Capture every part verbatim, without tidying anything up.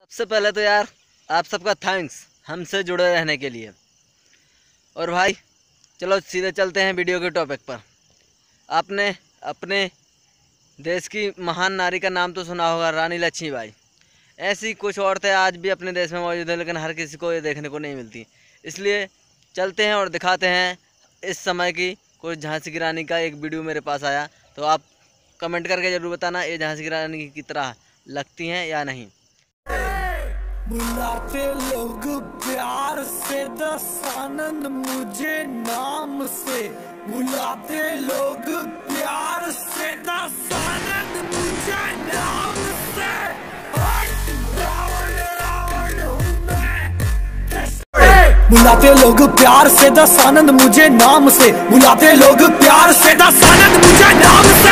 सबसे पहले तो यार आप सबका थैंक्स हमसे जुड़े रहने के लिए। और भाई चलो सीधे चलते हैं वीडियो के टॉपिक पर। आपने अपने देश की महान नारी का नाम तो सुना होगा, रानी लक्ष्मीबाई। ऐसी कुछ औरतें आज भी अपने देश में मौजूद हैं, लेकिन हर किसी को ये देखने को नहीं मिलती। इसलिए चलते हैं और दिखाते हैं इस समय की कुछ झांसी की रानी का एक वीडियो मेरे पास आया। तो आप कमेंट करके ज़रूर बताना ये झांसी की रानी की तरह लगती हैं या नहीं। बुलाते लोग प्यार से दस आनंद मुझे नाम से, बुलाते लोग प्यार से दस आनंद मुझे नाम से। बुलाते लोग प्यार से दस आनंद मुझे नाम से, बुलाते लोग प्यार से दस आनंद मुझे नाम से।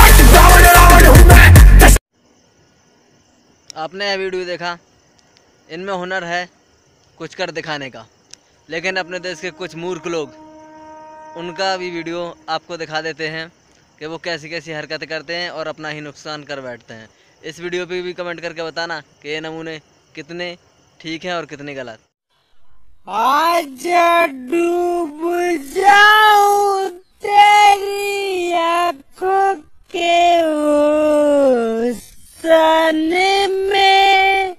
आपने यह वीडियो देखा, इनमें हुनर है कुछ कर दिखाने का, लेकिन अपने देश के कुछ मूर्ख लोग उनका भी वीडियो आपको दिखा देते हैं कि वो कैसी कैसी हरकतें करते हैं और अपना ही नुकसान कर बैठते हैं। इस वीडियो पे भी कमेंट करके बताना कि ये नमूने कितने ठीक हैं और कितने गलत। आज डूब जाऊं तेरी आँखों के हुस्न में,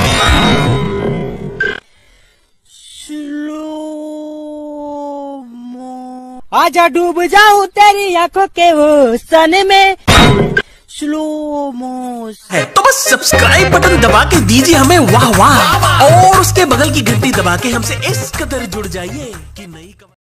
आजा डूब जाऊं तेरी आंखों के हुस्न में, स्लो मोशन है तो बस सब्सक्राइब बटन दबा के दीजिए हमें वाह वाह, और उसके बगल की घंटी दबा के हमसे इस कदर जुड़ जाइए कि नई